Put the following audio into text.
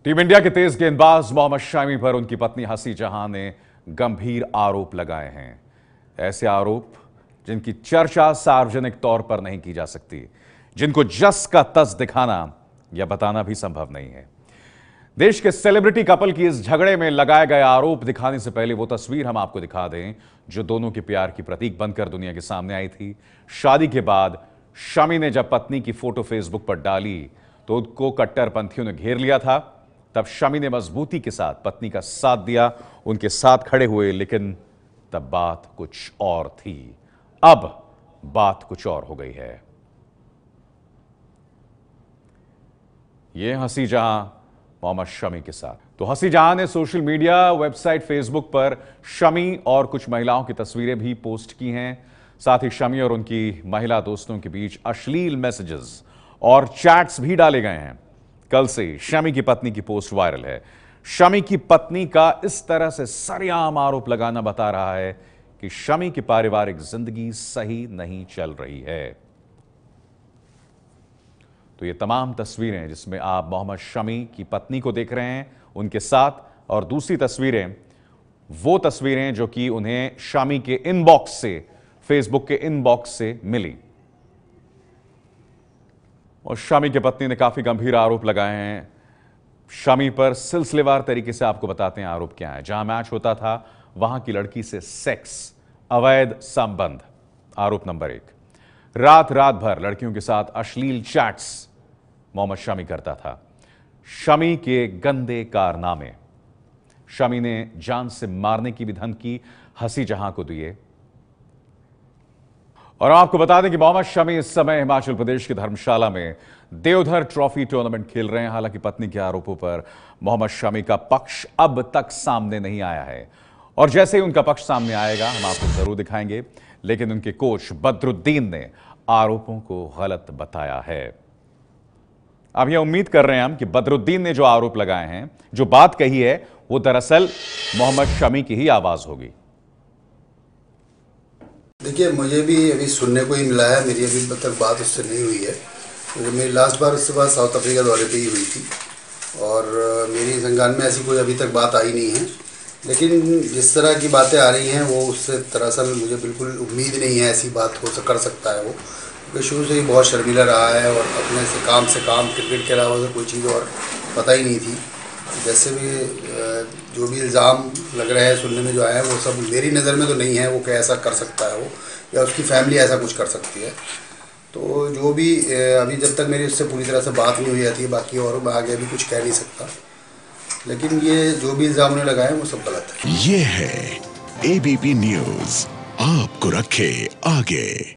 Team India के तेज गेंदबाज मोहम्मद शामी पर उनकी पत्नी हसी जहां ने गंभीर आरोप लगाए हैं। ऐसे आरोप जिनकी चर्चा सार्वजनिक तौर पर नहीं की जा सकती, जिनको जस का तस दिखाना या बताना भी संभव नहीं है। देश के सेलिब्रिटी कपल की इस झगड़े में लगाए गए आरोप दिखाने से पहले वो तस्वीर हम आपको दिखा दें जो दोनों के प्यार की प्रतीक बनकर दुनिया के सामने आई थी। शादी के बाद शामी ने जब पत्नी की फोटो फेसबुक पर डाली तो उसको कट्टरपंथियों ने घेर लिया था। तब शामी ने मजबूती के साथ पत्नी का साथ दिया, उनके साथ खड़े हुए, लेकिन तब बात कुछ और थी। अब बात कुछ और हो गई है। यह हसी जहां मोहम्मद शमी के साथ। तो हसी जहां ने सोशल मीडिया वेबसाइट फेसबुक पर शमी और कुछ महिलाओं की तस्वीरें भी पोस्ट की हैं। साथ ही शमी और उनकी महिला दोस्तों के बीच अश्लील मैसेजेस और चैट्स भी डाले गए हैं। कल से शमी की पत्नी की पोस्ट वायरल है। शमी की पत्नी का इस तरह से सरेआम आरोप लगाना बता रहा है कि शमी की पारिवारिक जिंदगी सही नहीं चल रही है। तो ये तमाम तस्वीरें जिसमें आप मोहम्मद शमी की पत्नी को देख रहे हैं उनके साथ, और दूसरी तस्वीरें वो तस्वीरें जो कि उन्हें शमी के इनबॉक्स से, फेसबुक के इनबॉक्स से मिली। और शमी की पत्नी ने काफी गंभीर आरोप लगाए हैं शमी पर। सिलसिलेवार तरीके से आपको बताते हैं आरोप क्या है। जहां मैच होता था वहां की लड़की से सेक्स, अवैध संबंध, आरोप नंबर 1। रात भर लड़कियों के साथ अश्लील चैट्स मोहम्मद शमी करता था। शमी के गंदे कारनामे, शमी ने जान से मारने की भी धमकी हसी जहां को दिए। और आपको बता दें कि मोहम्मद शमी इस समय हिमाचल प्रदेश की धर्मशाला में देवधर ट्रॉफी टूर्नामेंट खेल रहे हैं। हालांकि पत्नी के आरोपों पर मोहम्मद शमी का पक्ष अब तक सामने नहीं आया है, और जैसे ही उनका पक्ष सामने आएगा हम आपको जरूर दिखाएंगे। लेकिन उनके कोच बदरुद्दीन ने आरोपों को गलत बताया है। अब यह उम्मीद कर रहे हैं हम कि बदरुद्दीन ने जो आरोप लगाए हैं, जो बात कही है, वो दरअसल मोहम्मद शमी की ही आवाज होगी। देखिए, मुझे भी अभी सुनने को ही मिला है, मेरी अभी तक बात उससे नहीं हुई है। तो मेरी लास्ट बार उससे बात साउथ अफ्रीका दौरे पे ही हुई थी, और मेरी संज्ञान में ऐसी कोई अभी तक बात आई नहीं है। लेकिन जिस तरह की बातें आ रही हैं वो उससे दरअसल मुझे बिल्कुल उम्मीद नहीं है ऐसी बात कर सकता है वो, क्योंकि शुरू से ही बहुत शर्मीला रहा है और अपने से काम क्रिकेट के अलावा तो कोई चीज़ और पता ही नहीं थी। जैसे भी जो भी इल्ज़ाम लग रहे हैं सुनने में जो आया है वो सब मेरी नज़र में तो नहीं है वो कि ऐसा कर सकता है वो, या उसकी फैमिली ऐसा कुछ कर सकती है। तो जो भी अभी जब तक मेरी उससे पूरी तरह से बात नहीं हुई जाती है, बाकी और मैं आगे अभी कुछ कह नहीं सकता। लेकिन ये जो भी इल्ज़ाम उन्होंने लगाए वो सब गलत है। ये है ABP न्यूज़, आपको रखे आगे।